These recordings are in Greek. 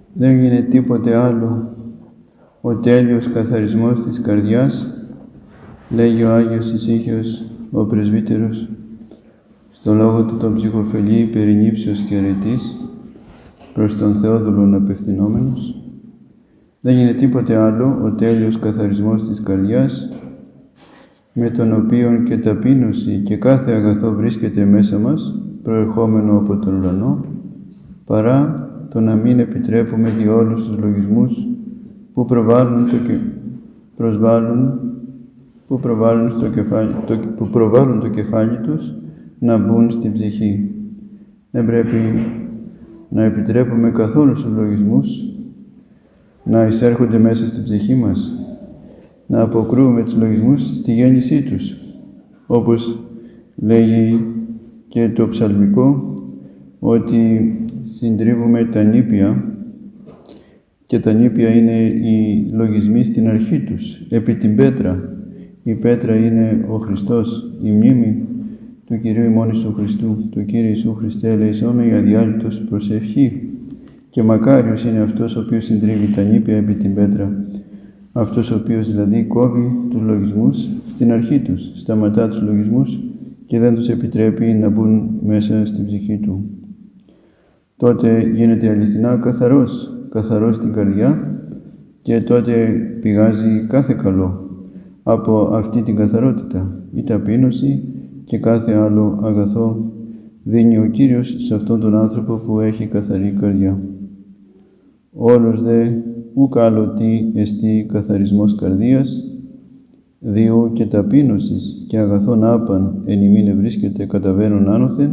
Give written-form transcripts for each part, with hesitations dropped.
Δεν έγινε τίποτε άλλο ο τέλειος καθαρισμός της καρδιάς, λέγει ο Άγιος Ησύχιος, ο πρεσβύτερος, στο λόγο του τον ψυχοφελή περινύψεως και αρετής, προς τον Θεόδουλον απευθυνόμενος. Δεν έγινε τίποτε άλλο ο τέλειος καθαρισμός της καρδιάς, με τον οποίον και ταπείνωση και κάθε αγαθό βρίσκεται μέσα μας, προερχόμενο από τον ουρανό, παρά το να μην επιτρέπουμε διόλους τους λογισμούς που προβάλλουν το κεφάλι τους να μπουν στην ψυχή. Δεν πρέπει να επιτρέπουμε καθόλου στους λογισμούς να εισέρχονται μέσα στην ψυχή μας, να αποκρούουμε τους λογισμούς στη γέννησή τους, όπως λέγει και το ψαλμικό, ότι συντρίβουμε τα νήπια, και τα νήπια είναι οι λογισμοί στην αρχή τους, επί την πέτρα. Η πέτρα είναι ο Χριστός, η μνήμη του Κυρίου ημών Ιησού Χριστού, του Κύριου Ιησού Χριστέ, ελεησόμε η αδιάλειπτος προσευχή. Και μακάριος είναι αυτός ο οποίος συντρίβει τα νήπια επί την πέτρα. Αυτός ο οποίος δηλαδή κόβει τους λογισμούς στην αρχή τους, σταματά τους λογισμούς και δεν τους επιτρέπει να μπουν μέσα στην ψυχή του. Τότε γίνεται αληθινά καθαρός στην καρδιά και τότε πηγάζει κάθε καλό από αυτή την καθαρότητα. Η ταπείνωση και κάθε άλλο αγαθό δίνει ο Κύριος σε αυτόν τον άνθρωπο που έχει καθαρή καρδιά. Όλος δε ουκ άλλο τι εστί καθαρισμός καρδίας, διού και ταπείνωσης και αγαθών άπαν εν ημίν βρίσκεται καταβαίνουν άνωθεν,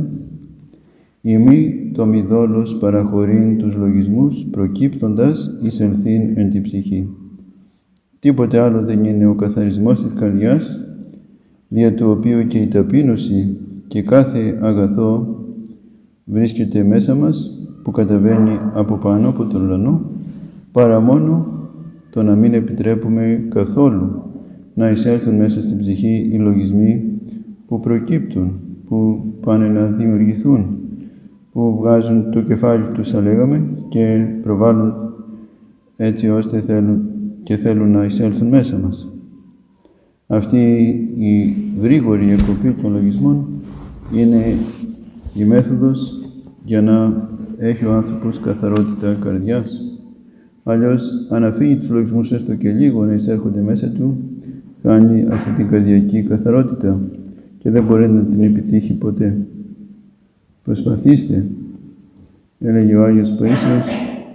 ημί το μηδόλος παραχωρήν τους λογισμούς προκύπτοντας εις ελθύν εν τη ψυχή. Τίποτε άλλο δεν είναι ο καθαρισμός της καρδιάς, δια του οποίου και η ταπείνωση και κάθε αγαθό βρίσκεται μέσα μας, που καταβαίνει από πάνω από τον ουρανό, παρά μόνο το να μην επιτρέπουμε καθόλου να εισέλθουν μέσα στην ψυχή οι λογισμοί που προκύπτουν, που πάνε να δημιουργηθούν, που βγάζουν το κεφάλι τους, θα λέγαμε, και προβάλλουν έτσι ώστε θέλουν να εισέλθουν μέσα μας. Αυτή η γρήγορη εκοπή των λογισμών είναι η μέθοδος για να έχει ο άνθρωπος καθαρότητα καρδιάς. Αλλιώς, αν αφήνει τους λογισμούς έστω και λίγο να εισέρχονται μέσα του, χάνει αυτή την καρδιακή καθαρότητα και δεν μπορεί να την επιτύχει ποτέ. Προσπαθήστε, έλεγε ο Άγιος Παΐσιος,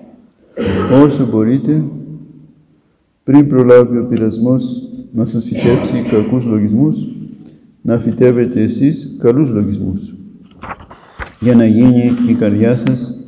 όσο μπορείτε, πριν προλάβει ο πειρασμός να σας φυτέψει κακούς λογισμούς, να φυτεύετε εσείς καλούς λογισμούς, για να γίνει η καρδιά σας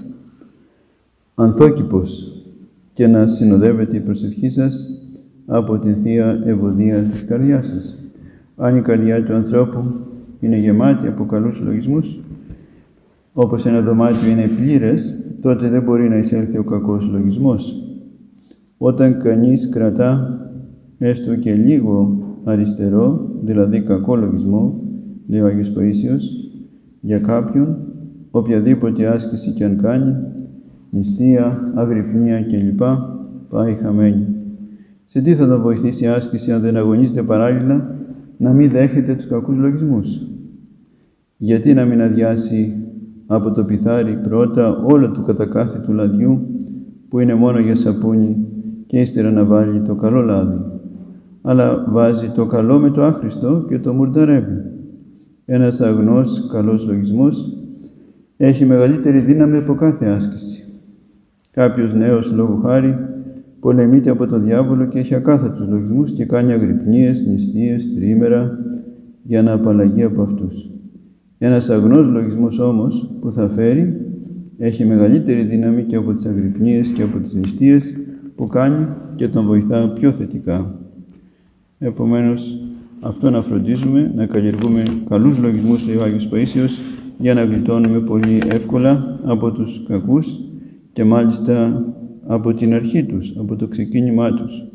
ανθόκηπος και να συνοδεύεται η προσευχή σας από την Θεία Ευωδία της καρδιάς σας. Αν η καρδιά του ανθρώπου είναι γεμάτη από καλούς λογισμούς, όπως ένα δωμάτιο είναι πλήρες, τότε δεν μπορεί να εισέλθει ο κακός λογισμός. Όταν κανείς κρατά έστω και λίγο αριστερό, δηλαδή κακό λογισμό, λέει ο Άγιος Παΐσιος, για κάποιον, οποιαδήποτε άσκηση και αν κάνει, νηστεία, αγρυπνία κλπ. Πάει χαμένη. Σε τι θα τον βοηθήσει η άσκηση αν δεν αγωνίζεται παράλληλα να μην δέχεται τους κακούς λογισμούς? Γιατί να μην αδειάσει από το πιθάρι πρώτα όλο του κατακάθι του λαδιού που είναι μόνο για σαπούνι και ύστερα να βάλει το καλό λάδι, αλλά βάζει το καλό με το άχρηστο και το μουρνταρεύει. Ένας αγνός καλός λογισμός έχει μεγαλύτερη δύναμη από κάθε άσκηση. Κάποιος νέος, λόγου χάρη, πολεμείται από τον διάβολο και έχει ακάθαρτους λογισμούς και κάνει αγρυπνίες, νηστείες, τριήμερα για να απαλλαγεί από αυτούς. Ένας αγνός λογισμός όμως που θα φέρει έχει μεγαλύτερη δύναμη και από τις αγρυπνίες και από τις νηστείες που κάνει και τον βοηθά πιο θετικά. Επομένως, αυτό να φροντίζουμε, να καλλιεργούμε καλούς λογισμούς, λέει ο Άγιος Παΐσιος, για να γλιτώνουμε πολύ εύκολα από τους κακούς και μάλιστα από την αρχή τους, από το ξεκίνημά τους.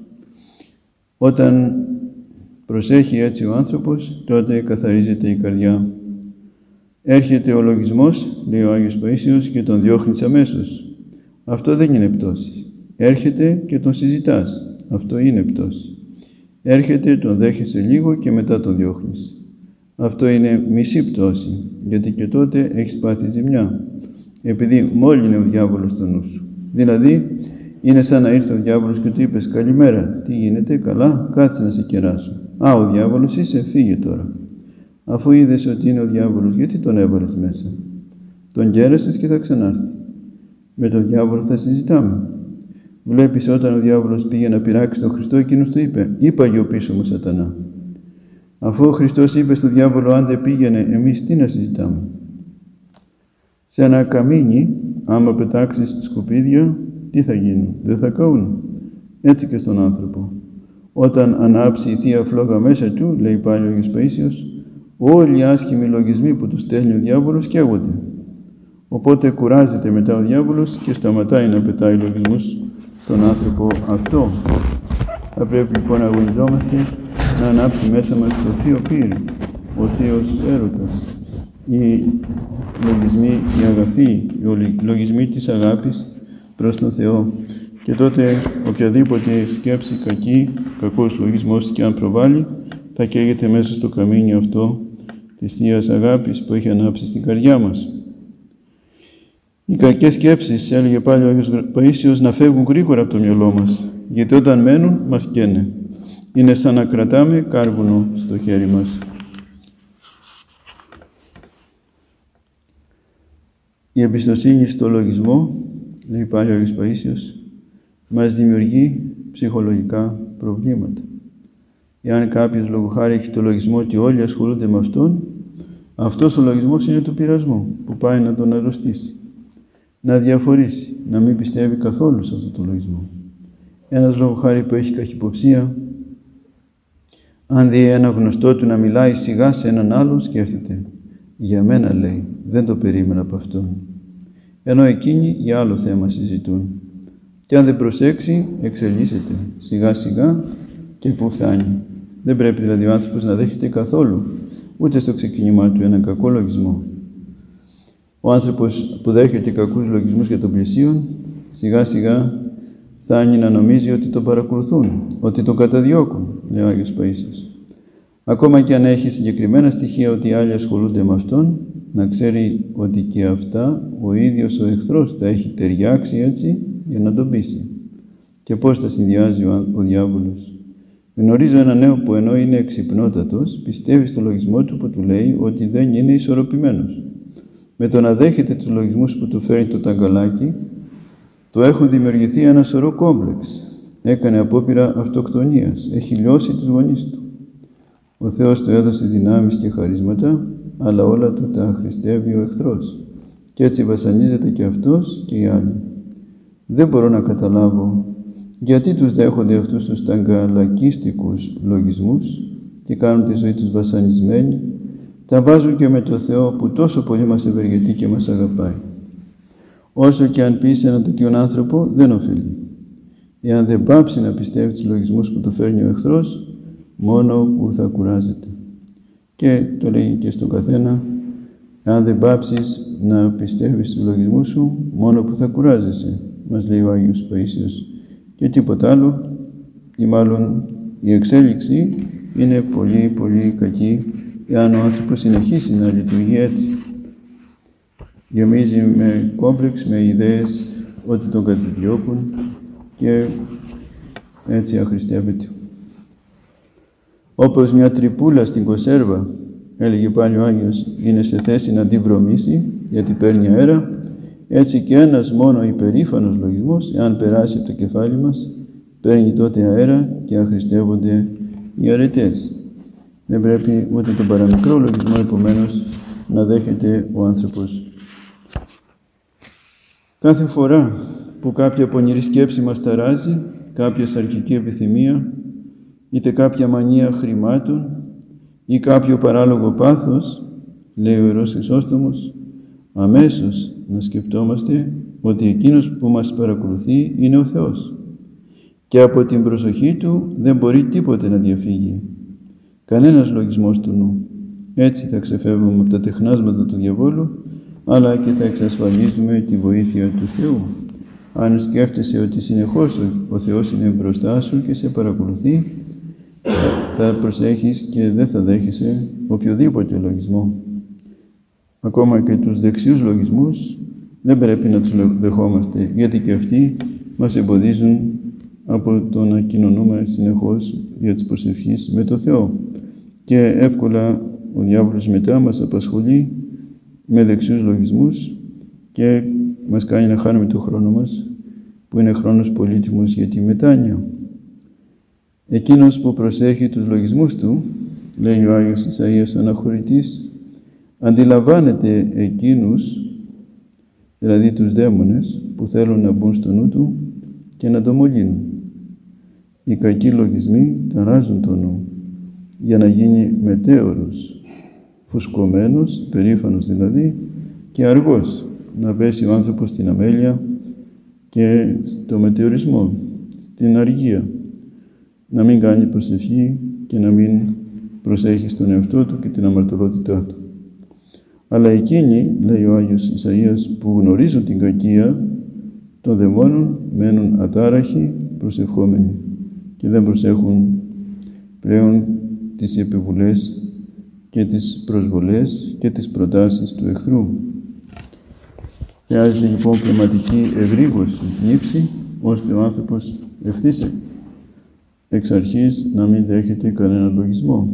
Όταν προσέχει έτσι ο άνθρωπος, τότε καθαρίζεται η καρδιά. Έρχεται ο λογισμός, λέει ο Άγιος Παΐσιος, και τον διώχνεις αμέσως. Αυτό δεν είναι πτώση. Έρχεται και τον συζητάς. Αυτό είναι πτώση. Έρχεται, τον δέχεσαι λίγο και μετά τον διώχνεις. Αυτό είναι μισή πτώση, γιατί και τότε έχεις πάθει ζημιά. Επειδή μόλυνε ο διάβολος στο νου σου. Δηλαδή, είναι σαν να ήρθε ο διάβολος και του είπες «Καλημέρα, τι γίνεται, καλά, κάτσε να σε κεράσω». «Α, ο διάβολος είσαι, φύγε τώρα». Αφού είδες ότι είναι ο διάβολος, γιατί τον έβαλες μέσα? Τον κέρασες και θα ξανάρθει. Με τον διάβολο θα συζητάμε. Βλέπεις όταν ο διάβολος πήγε να πειράξει τον Χριστό, εκείνος του είπε «Είπαγε ο πίσω μου σατανά». Αφού ο Χριστός είπε στον διάβολο «Αν δεν πήγαινε, εμείς τι να συζητάμε?» Σε ένα καμίνι, άμα πετάξεις σκουπίδια, τι θα γίνουν? Δεν θα καούν. Έτσι και στον άνθρωπο. Όταν ανάψει η Θεία Φλόγα μέσα του, λέει πάλι ο Άγιος Παΐσιος, όλοι οι άσχημοι λογισμοί που του στέλνει ο διάβολος καίγονται. Οπότε κουράζεται μετά ο διάβολος και σταματάει να πετάει λογισμούς στον άνθρωπο αυτό. Θα πρέπει λοιπόν να αγωνιζόμαστε να ανάψει μέσα μας το Θείο Πύρ, ο Θείος Έρωτας. Οι λογισμοί, οι αγαθοί, οι λογισμοί της αγάπης προς τον Θεό. Και τότε οποιαδήποτε σκέψη κακή, κακός λογισμός και αν προβάλλει, θα καίγεται μέσα στο καμίνι αυτό της Θείας Αγάπης που έχει ανάψει στην καρδιά μας. Οι κακές σκέψεις, έλεγε πάλι ο Άγιος Παΐσιος, να φεύγουν γρήγορα από το μυαλό μας, γιατί όταν μένουν μας καίνε. Είναι σαν να κρατάμε κάρβουνο στο χέρι μας. Η εμπιστοσύνη στο λογισμό, λέει πάλι ο Άγιος Παΐσιος, μας δημιουργεί ψυχολογικά προβλήματα. Εάν κάποιος λόγω χάρη έχει το λογισμό ότι όλοι ασχολούνται με αυτόν, αυτός ο λογισμός είναι του πειρασμού που πάει να τον αρρωστήσει, να διαφορήσει, να μην πιστεύει καθόλου σε αυτό το λογισμό. Ένας λόγω χάρη που έχει καχυποψία, αν δει ένα γνωστό του να μιλάει σιγά σε έναν άλλον, σκέφτεται. Για μένα, λέει, δεν το περίμενα από αυτόν. Ενώ εκείνοι για άλλο θέμα συζητούν. Και αν δεν προσέξει, εξελίσσεται σιγά σιγά και που φτάνει. Δεν πρέπει δηλαδή ο άνθρωπος να δέχεται καθόλου, ούτε στο ξεκίνημά του, έναν κακό λογισμό. Ο άνθρωπος που δέχεται κακούς λογισμούς για τον πλησίον, σιγά σιγά φτάνει να νομίζει ότι τον παρακολουθούν, ότι τον καταδιώκουν, λέει ο Άγιος Παΐσιος. Ακόμα και αν έχει συγκεκριμένα στοιχεία ότι οι άλλοι ασχολούνται με αυτόν, να ξέρει ότι και αυτά ο ίδιος ο εχθρός τα έχει ταιριάξει έτσι για να τον πείσει. Και πώς τα συνδυάζει ο διάβολος. Γνωρίζω έναν νέο που ενώ είναι εξυπνότατος, πιστεύει στο λογισμό του που του λέει ότι δεν είναι ισορροπημένος. Με το να δέχεται τους λογισμούς που του φέρνει το ταγκαλάκι, του έχουν δημιουργηθεί ένα σωρό κόμπλεξ. Έκανε απόπειρα αυτοκτονίας, έχει λιώσει τους γονείς του. Ο Θεός του έδωσε δυνάμεις και χαρίσματα, αλλά όλα του τα αχρηστεύει ο εχθρός. Και έτσι βασανίζεται και αυτός και οι άλλοι. Δεν μπορώ να καταλάβω γιατί τους δέχονται αυτούς τους ταγκαλακίστικους λογισμούς και κάνουν τη ζωή τους βασανισμένη, τα βάζουν και με το Θεό που τόσο πολύ μας ευεργετεί και μας αγαπάει. Όσο και αν πει σε έναν τέτοιον άνθρωπο, δεν οφείλει. Εάν δεν πάψει να πιστεύει τους λογισμούς που του φέρνει ο εχθρός, μόνο που θα κουράζεται. Και το λέει και στον καθένα, αν δεν πάψεις να πιστεύεις τους λογισμούς σου, μόνο που θα κουράζεσαι, μας λέει ο Άγιος Παΐσιος. Και τίποτα άλλο, ή μάλλον η εξέλιξη είναι πολύ πολύ κακή, εάν ο άνθρωπος συνεχίσει να λειτουργεί έτσι. Γεμίζει με κόμπλεξ, με ιδέες ότι τον κατηδιώκουν και έτσι αχρηστεύεται. Όπως μια τρυπούλα στην κονσέρβα, έλεγε πάλι ο Άγιος, είναι σε θέση να τη βρωμίσει γιατί παίρνει αέρα, έτσι και ένας μόνο υπερήφανος λογισμός, εάν περάσει από το κεφάλι μας, παίρνει τότε αέρα και αχρηστεύονται οι αρετές. Δεν πρέπει ούτε τον παραμικρό λογισμό, επομένως, να δέχεται ο άνθρωπος. Κάθε φορά που κάποια πονηρή σκέψη μας ταράζει, κάποια σαρκική επιθυμία, είτε κάποια μανία χρημάτων ή κάποιο παράλογο πάθος, λέει ο Ιερός Χρυσόστομος, αμέσως να σκεπτόμαστε ότι εκείνος που μας παρακολουθεί είναι ο Θεός και από την προσοχή Του δεν μπορεί τίποτε να διαφύγει. Κανένας λογισμός του νου. Έτσι θα ξεφεύγουμε από τα τεχνάσματα του διαβόλου, αλλά και θα εξασφαλίζουμε τη βοήθεια του Θεού. Αν σκέφτεσαι ότι συνεχώς ο Θεός είναι μπροστά σου και σε παρακολουθεί, θα προσέχεις και δεν θα δέχεσαι οποιοδήποτε λογισμό. Ακόμα και τους δεξιούς λογισμούς δεν πρέπει να τους δεχόμαστε, γιατί και αυτοί μας εμποδίζουν από το να κοινωνούμε συνεχώς για τις προσευχές με το Θεό. Και εύκολα ο διάβολος μετά μας απασχολεί με δεξιούς λογισμούς και μας κάνει να χάνουμε το χρόνο μας, που είναι χρόνος πολύτιμος για τη μετάνοια. Εκείνος που προσέχει τους λογισμούς του, λέει ο Άγιος Ισαΐας ο Αναχωρητής, αντιλαμβάνεται εκείνους, δηλαδή τους δαίμονες, που θέλουν να μπουν στο νου του και να το μολύνουν. Οι κακοί λογισμοί ταράζουν το νου, για να γίνει μετέωρος, φουσκωμένος, περήφανος δηλαδή, και αργός, να πέσει ο άνθρωπος στην αμέλεια και στο μετεωρισμό, στην αργία, να μην κάνει προσευχή και να μην προσέχει στον εαυτό του και την αμαρτωλότητά του. Αλλά εκείνοι, λέει ο Άγιος Ισαΐας, που γνωρίζουν την κακία των δαιμόνων, μένουν ατάραχοι, προσευχόμενοι και δεν προσέχουν πλέον τις επιβουλές και τις προσβολές και τις προτάσεις του εχθρού. Χρειάζεται λοιπόν πνευματική ευρύγωση, νύψη, ώστε ο άνθρωπος ευθύς εξ αρχής να μην δέχεται κανέναν λογισμό.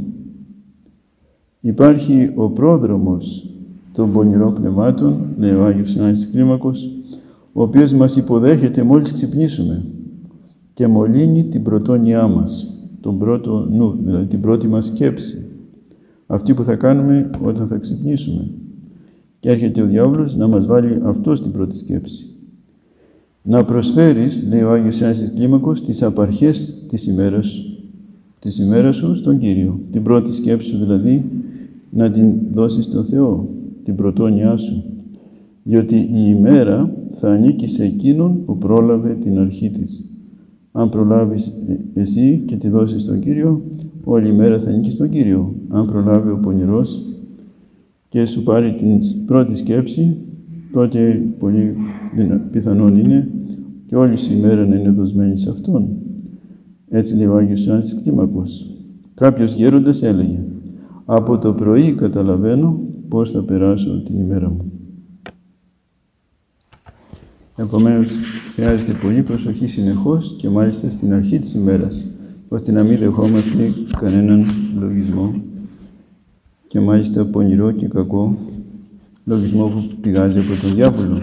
Υπάρχει ο πρόδρομος των πονηρών πνευμάτων, λέει ο Άγιος Ανάσης Κλίμακος, ο οποίος μας υποδέχεται μόλις ξυπνήσουμε και μολύνει την πρωτόνιά μας, τον πρώτο νου, δηλαδή την πρώτη μας σκέψη, αυτή που θα κάνουμε όταν θα ξυπνήσουμε. Και έρχεται ο διάβολος να μας βάλει αυτό στην πρώτη σκέψη. Να προσφέρεις, λέει ο Άγιος Ανάσης Κλίμακος, τις απαρχές της ημέρας σου στον Κύριο. Την πρώτη σκέψη σου δηλαδή να την δώσεις στον Θεό, την πρωτόνιά σου. Διότι η ημέρα θα ανήκει σε εκείνον που πρόλαβε την αρχή της. Αν προλάβεις εσύ και τη δώσεις στον Κύριο, όλη η μέρα θα ανήκει στον Κύριο. Αν προλάβει ο πονηρός και σου πάρει την πρώτη σκέψη, τότε πολύ πιθανόν είναι και όλη η μέρα να είναι δοσμένη σε Αυτόν. Έτσι λέει ο Άγιος Ανάσης Κλίμακος. Κάποιος γέροντας έλεγε, από το πρωί καταλαβαίνω πώς θα περάσω την ημέρα μου. Επομένως, χρειάζεται πολύ προσοχή συνεχώς και μάλιστα στην αρχή της ημέρας, ώστε να μην δεχόμαστε κανέναν λογισμό και μάλιστα πονηρό και κακό λογισμό που πηγάζει από τον διάβολο.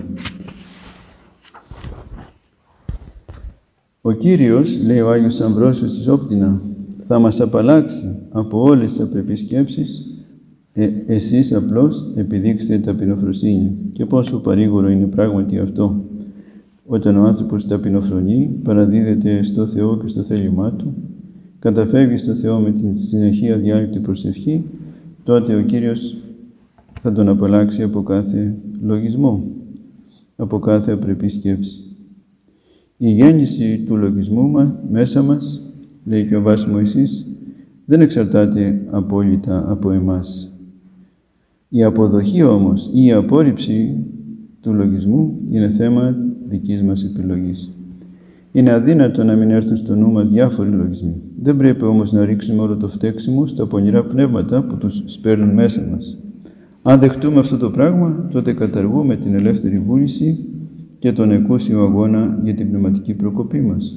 Ο Κύριος, λέει ο Άγιος Αμβρόσιος της Όπτινα, θα μας απαλλάξει από όλες τις απρεπείς σκέψεις, εσείς απλώς επιδείξτε ταπεινοφροσύνη. Και πόσο παρήγορο είναι πράγματι αυτό. Όταν ο άνθρωπος ταπεινοφρονεί, παραδίδεται στο Θεό και στο θέλημά του, καταφεύγει στο Θεό με την συνεχή αδιάλειπτη προσευχή, τότε ο Κύριος θα τον απαλλάξει από κάθε λογισμό, από κάθε απρεπή σκέψη. Η γέννηση του λογισμού μέσα μας, λέει και ο Βάς Μωυσής, δεν εξαρτάται απόλυτα από εμάς. Η αποδοχή όμως ή η απόρριψη του λογισμού είναι θέμα δικής μας επιλογής. Είναι αδύνατο να μην έρθουν στο νου μας διάφοροι λογισμοί. Δεν πρέπει όμως να ρίξουμε όλο το φταίξιμο στα πονηρά πνεύματα που τους σπέρνουν μέσα μας. Αν δεχτούμε αυτό το πράγμα, τότε καταργούμε την ελεύθερη βούληση και τον εκούσιο αγώνα για την πνευματική προκοπή μας.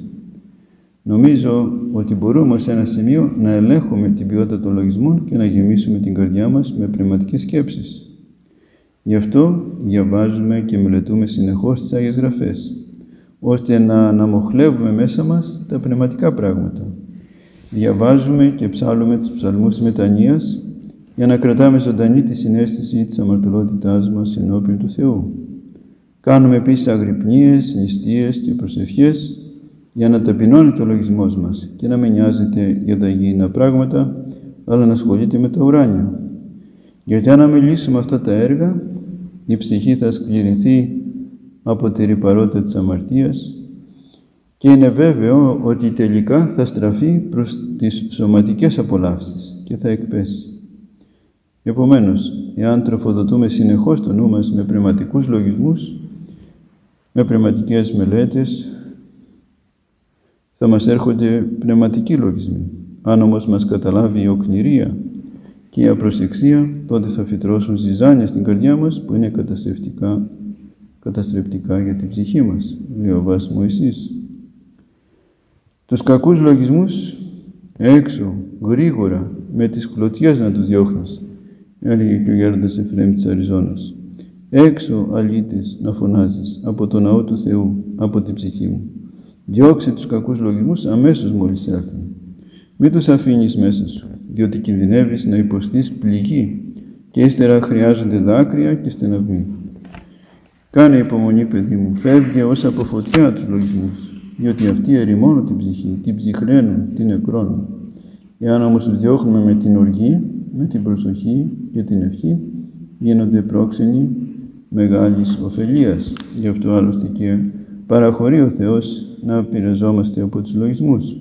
Νομίζω ότι μπορούμε σε ένα σημείο να ελέγχουμε την ποιότητα των λογισμών και να γεμίσουμε την καρδιά μας με πνευματικές σκέψεις. Γι' αυτό διαβάζουμε και μελετούμε συνεχώς τις Άγιες Γραφές, ώστε να αναμοχλεύουμε μέσα μας τα πνευματικά πράγματα. Διαβάζουμε και ψάλλουμε τους ψαλμούς μετανοίας για να κρατάμε ζωντανή τη συναίσθηση της αμαρτωλότητάς μας ενώπιον του Θεού. Κάνουμε επίσης αγρυπνίες, νηστείες και προσευχές για να ταπεινώνει το λογισμός μας και να μην νοιάζεται για τα υγιεινά πράγματα, αλλά να ασχολείται με τα ουράνια. Γιατί αν αμελήσουμε αυτά τα έργα, η ψυχή θα σκληρυνθεί από τη ρυπαρότητα της αμαρτίας και είναι βέβαιο ότι τελικά θα στραφεί προς τις σωματικές απολαύσεις και θα εκπέσει. Επομένως, εάν τροφοδοτούμε συνεχώς το νου μας με πνευματικούς λογισμούς, με πνευματικές μελέτες, θα μας έρχονται πνευματικοί λογισμοί. Αν όμως μας καταλάβει η οκνηρία και η απροσεξία, τότε θα φυτρώσουν ζυζάνια στην καρδιά μας που είναι καταστρεπτικά για την ψυχή μας, λέει ο Βάς Μωυσής. Τους κακούς λογισμούς έξω, γρήγορα, με τις κλωτσιές να τους διώχνεις, έλεγε και ο γέροντας Εφραίμ της Αριζώνας. Έξω, αλήτες, να φωνάζεις, από το ναό του Θεού, από την ψυχή μου. Διώξε τους κακούς λογισμούς αμέσως μόλις έρθουν. Μην τους αφήνεις μέσα σου, διότι κινδυνεύεις να υποστείς πληγή και ύστερα χρειάζονται δάκρυα και στεναγμή. Κάνε υπομονή, παιδί μου, φεύγε ως από φωτιά τους λογισμούς, διότι αυτοί ερημώνουν την ψυχή, την ψυχραίνουν, την νεκρώνουν. Εάν όμως τους διώχνουμε με την οργή, με την προσοχή και την ευχή, γίνονται πρόξενοι μεγάλης ωφελίας. Γι' αυτό άλλωστε και παραχωρεί ο Θεός να πειραζόμαστε από τους λογισμούς.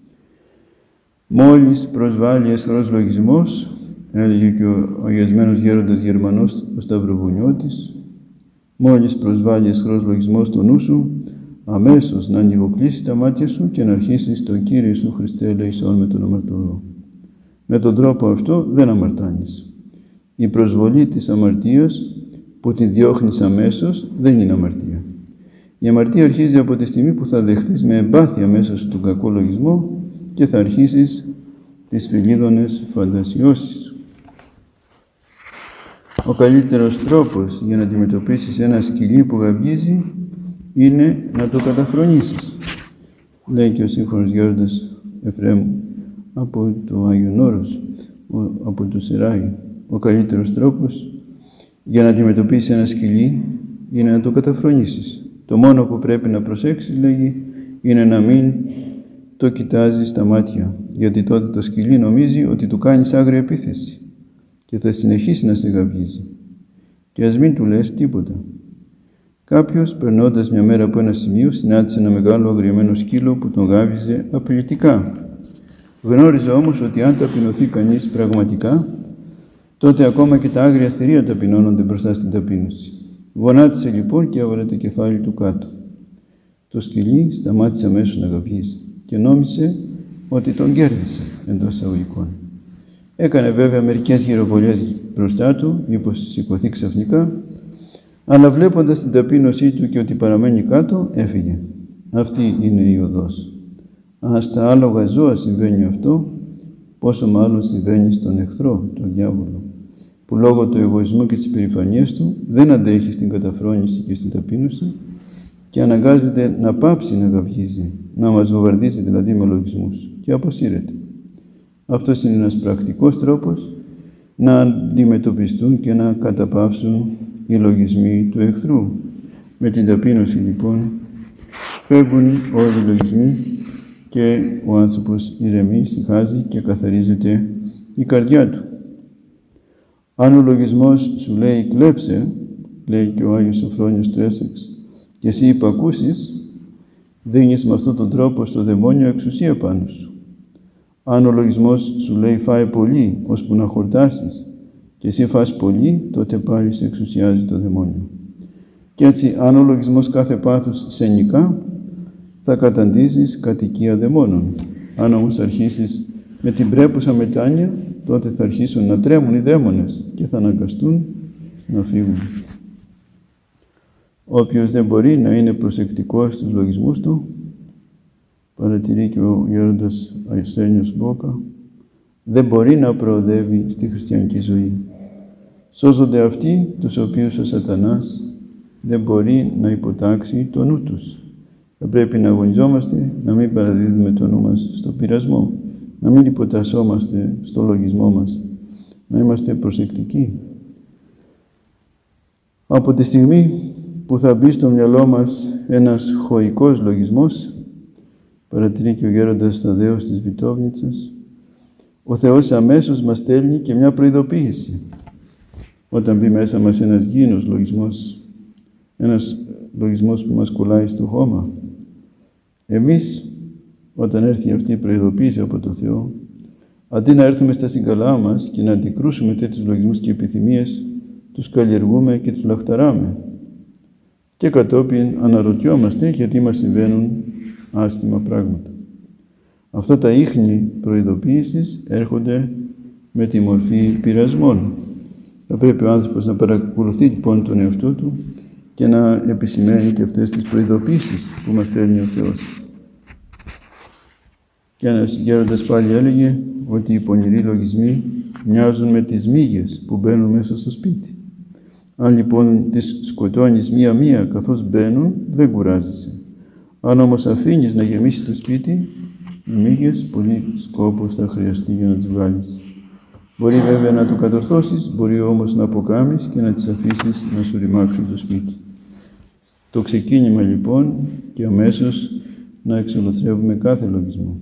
Μόλις προσβάλλει αισχρός λογισμός, έλεγε και ο αγιασμένος γέροντας Γερμανός ο Σταυροβουνιώτης, μόλις προσβάλλει αισχρός λογισμός στο νου σου, αμέσως να ανοιγοκλείσεις τα μάτια σου και να αρχίσεις το Κύριε Ιησού Χριστέ ελεησόν με τον αμαρτωλό. Με τον τρόπο αυτό δεν αμαρτάνεις. Η προσβολή της αμαρτίας που τη διώχνεις αμέσως δεν είναι αμαρτία. Η αμαρτία αρχίζει από τη στιγμή που θα δεχτείς με εμπάθεια μέσα σου τον κακό λογισμό και θα αρχίσεις τις φελίδωνες φαντασιώσεις. Ο καλύτερος τρόπος για να αντιμετωπίσεις ένα σκυλί που γαβγίζει είναι να το καταφρονήσεις. Λέει και ο σύγχρονος γέροντας Εφραίμ από το Άγιον Όρος, από το Σεράι. Ο καλύτερος τρόπος για να αντιμετωπίσεις ένα σκυλί είναι να το καταφρονήσεις. Το μόνο που πρέπει να προσέξεις, λέγει, είναι να μην το κοιτάζεις στα μάτια, γιατί τότε το σκυλί νομίζει ότι του κάνεις άγρια επίθεση και θα συνεχίσει να σε γαβγίζει. Και ας μην του λες τίποτα. Κάποιος, περνώντας μια μέρα από ένα σημείο, συνάντησε ένα μεγάλο αγριεμένο σκύλο που τον γάβιζε απειλητικά. Γνώριζε όμως ότι αν ταπεινωθεί κανείς πραγματικά, τότε ακόμα και τα άγρια θηρία ταπεινώνονται μπροστά στην ταπείνωση. Γονάτισε λοιπόν και έβαλε το κεφάλι του κάτω. Το σκυλί σταμάτησε αμέσως να γαβγίζει και νόμισε ότι τον κέρδισε εντός εισαγωγικών. Έκανε βέβαια μερικές γυροβολιές μπροστά του, μήπως σηκωθεί ξαφνικά, αλλά βλέποντας την ταπείνωσή του και ότι παραμένει κάτω, έφυγε. Αυτή είναι η οδός. Αν στα άλογα ζώα συμβαίνει αυτό, πόσο μάλλον συμβαίνει στον εχθρό, τον διάβολο, που λόγω του εγωισμού και της υπερηφανίας του δεν αντέχει στην καταφρόνηση και στην ταπείνωση και αναγκάζεται να πάψει να γαβγίζει, να μας βομβαρδίζει δηλαδή με λογισμούς και αποσύρεται. Αυτός είναι ένας πρακτικός τρόπος να αντιμετωπιστούν και να καταπαύσουν οι λογισμοί του εχθρού. Με την ταπείνωση λοιπόν φεύγουν όλοι οι λογισμοί και ο άνθρωπος ηρεμεί, ησυχάζει και καθαρίζεται η καρδιά του. Αν ο λογισμός σου λέει κλέψε, λέει και ο Άγιος Σοφρόνιος του Έσεξ, και εσύ υπακούσεις, δίνεις με αυτόν τον τρόπο στο δαιμόνιο εξουσία πάνω σου. Αν ο λογισμός σου λέει φάε πολύ, ώσπου να χορτάσεις, και εσύ φας πολύ, τότε πάλι σε εξουσιάζει το δαιμόνιο. Και έτσι, αν ο λογισμός κάθε πάθους σε νικά, θα καταντήσεις κατοικία δαιμόνων. Αν όμως αρχίσεις με την πρέπουσα μετάνοια, τότε θα αρχίσουν να τρέμουν οι δαίμονες και θα αναγκαστούν να φύγουν. Όποιος δεν μπορεί να είναι προσεκτικός στους λογισμούς του, παρατηρεί και ο γέροντας Αρσένιος Μπόκα, δεν μπορεί να προοδεύει στη χριστιανική ζωή. Σώζονται αυτοί τους οποίους ο σατανάς δεν μπορεί να υποτάξει το νου τους. Θα πρέπει να αγωνιζόμαστε, να μην παραδίδουμε το νου μας στον πειρασμό, να μην υποτασσόμαστε στο λογισμό μας, να είμαστε προσεκτικοί. Από τη στιγμή που θα μπει στο μυαλό μας ένας χωικός λογισμός, παρατηρεί και ο γέροντας Ταδέος της Βιτόβνιτσας, ο Θεός αμέσως μας στέλνει και μια προειδοποίηση. Όταν μπει μέσα μας ένας γήινος λογισμός, ένας λογισμός που μας κολλάει στο χώμα, εμείς, όταν έρθει αυτή η προειδοποίηση από το Θεό, αντί να έρθουμε στα συγκαλά μας και να αντικρούσουμε τέτοιους λογισμούς και επιθυμίες, τους καλλιεργούμε και τους λαχταράμε. και κατόπιν αναρωτιόμαστε γιατί μας συμβαίνουν άσχημα πράγματα. Αυτά τα ίχνη προειδοποίησης έρχονται με τη μορφή πειρασμών. Θα πρέπει ο άνθρωπος να παρακολουθεί λοιπόν τον εαυτό του και να επισημαίνει και αυτές τις προειδοποίησεις που μας στέλνει ο Θεός. Και ένας γέροντας πάλι έλεγε ότι οι πονηροί λογισμοί μοιάζουν με τις μύγες που μπαίνουν μέσα στο σπίτι. Αν λοιπόν τις σκοτώνεις μία-μία καθώς μπαίνουν, δεν κουράζεσαι. Αν όμως αφήνεις να γεμίσει το σπίτι, οι μύγες πολύ σκόπος θα χρειαστεί για να τις βγάλεις. Μπορεί βέβαια να το κατορθώσεις, μπορεί όμως να αποκάμεις και να τις αφήσεις να σου ρημάξουν το σπίτι. Το ξεκίνημα λοιπόν και αμέσως να εξολοθρεύουμε κάθε λογισμό.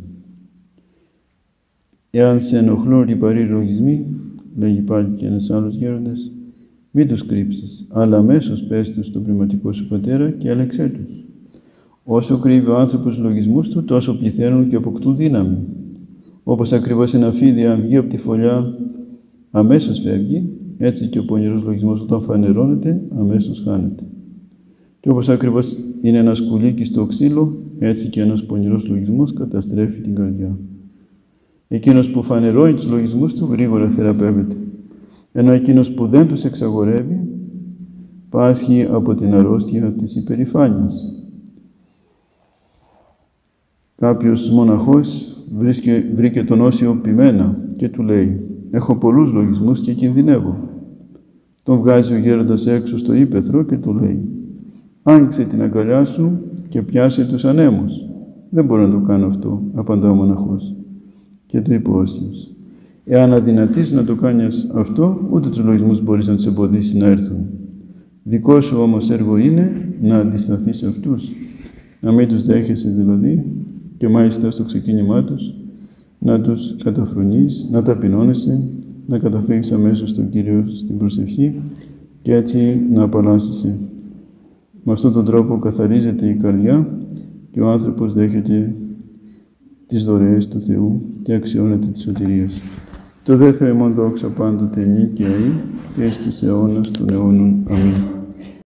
Εάν σε ενοχλούν ρυπαροί λογισμοί, λέγει πάλι και ένας άλλος γέροντας, μην τους κρύψεις, αλλά αμέσως πες τους στον πνευματικό σου πατέρα και έλεξέ τους. Όσο κρύβει ο άνθρωπος λογισμούς του, τόσο πληθαίνουν και αποκτούν δύναμη. Όπως ακριβώς ένα φίδι, αν βγει από τη φωλιά, αμέσως φεύγει, έτσι και ο πονηρός λογισμός όταν φανερώνεται, αμέσως χάνεται. Και όπως ακριβώς είναι ένα σκουλίκι στο ξύλο, έτσι και ένας πονηρός λογισμός καταστρέφει την καρδιά. Εκείνος που φανερώνει τους λογισμούς του γρήγορα θεραπεύεται, ενώ εκείνος που δεν τους εξαγορεύει πάσχει από την αρρώστια της υπερηφάνειας. Κάποιος μοναχός βρήκε τον Όσιο ποιμένα και του λέει «Έχω πολλούς λογισμούς και κινδυνεύω». Τον βγάζει ο γέροντας έξω στο ύπαιθρο και του λέει «Άνοιξε την αγκαλιά σου και πιάσε τους ανέμους». «Δεν μπορώ να το κάνω αυτό», απαντά ο μοναχός. Και του είπε ο Όσιος «Εάν αδυνατείς να το κάνεις αυτό, ούτε τους λογισμούς μπορείς να τους εμποδίσεις να έρθουν. Δικό σου όμως έργο είναι να αντισταθείς σε αυτούς, να μην τους δέχεσαι δηλαδή και μάλιστα στο ξεκίνημά τους να τους καταφρονείς, να ταπεινώνεσαι, να καταφύγεις αμέσως στον Κύριο στην προσευχή και έτσι να απαλλάσσεσαι. Με αυτόν τον τρόπο καθαρίζεται η καρδιά και ο άνθρωπος δέχεται τις δωρεές του Θεού και αξιώνεται τη σωτηρίας. Το δε Θεό ημών δόξα πάντοτε νη και αεί και εις τους αιώνας των αιώνων. Αμήν.